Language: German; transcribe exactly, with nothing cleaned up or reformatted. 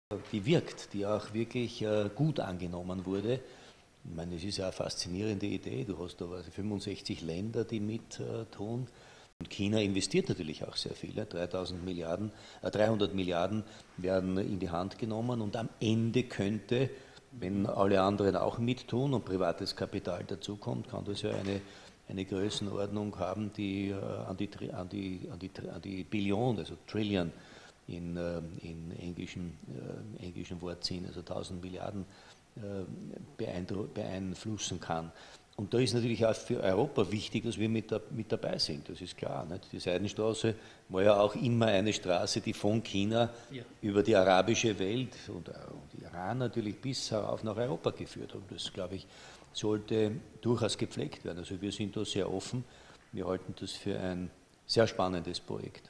die wirkt, die auch wirklich äh, gut angenommen wurde. Ich meine, es ist ja eine faszinierende Idee. Du hast da also fünfundsechzig Länder, die mit äh, tun. Und China investiert natürlich auch sehr viel. dreitausend Milliarden, äh, dreihundert Milliarden werden in die Hand genommen und am Ende könnte, wenn alle anderen auch mittun und privates Kapital dazukommt, kann das ja eine, eine Größenordnung haben, die, äh, an, die, an, die, an, die, an die Billion, also Trillion in, äh, in englischen, äh, englischen Wortsinn, also tausend Milliarden äh, beeinflussen kann. Und da ist natürlich auch für Europa wichtig, dass wir mit, da, mit dabei sind, das ist klar. Nicht? Die Seidenstraße war ja auch immer eine Straße, die von China ja. über die arabische Welt und, und Iran natürlich bis herauf nach Europa geführt hat. Und das, glaube ich, sollte durchaus gepflegt werden. Also wir sind da sehr offen, wir halten das für ein sehr spannendes Projekt.